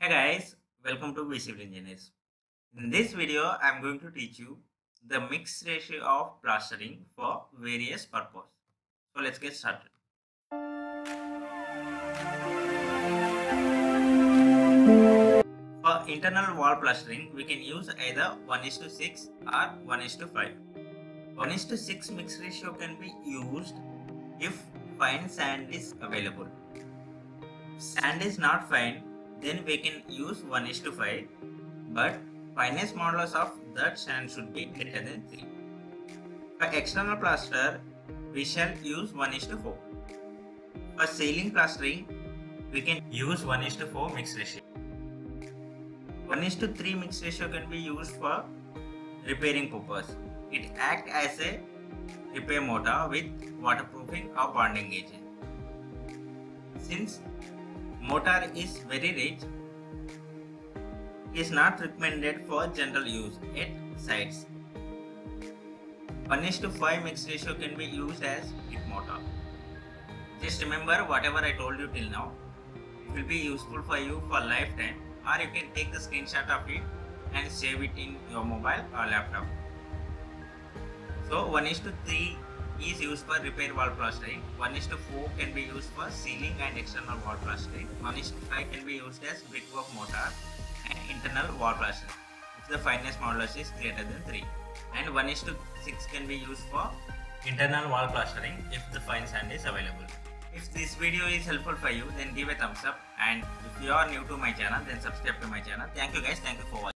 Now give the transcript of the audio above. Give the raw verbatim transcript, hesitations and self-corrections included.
Hey guys, welcome to Civil Engineers. In this video, I am going to teach you the mix ratio of plastering for various purposes. So let's get started. For internal wall plastering, we can use either one is to six or one is to five. one is to six mix ratio can be used if fine sand is available. If sand is not fine, then we can use one is to five, but finest modulus of that sand should be greater than three. For external plaster, we shall use one is to four. For ceiling plastering, we can use one is to four mix ratio. one is to three mix ratio can be used for repairing purpose. It acts as a repair mortar with waterproofing or bonding agent. Since mortar is very rich, it is not recommended for general use at sites. one is to five mix ratio can be used as brick mortar. Just remember whatever I told you till now. It will be useful for you for lifetime, or you can take the screenshot of it and save it in your mobile or laptop. So one is to three is used for repair wall plastering, one is to four can be used for ceiling and external wall plastering, one is to five can be used as brickwork mortar and internal wall plastering if the fineness modulus is greater than three, and one is to six can be used for internal wall plastering if the fine sand is available. If this video is helpful for you, then give a thumbs up, and if you are new to my channel, then subscribe to my channel. Thank you guys, thank you for watching.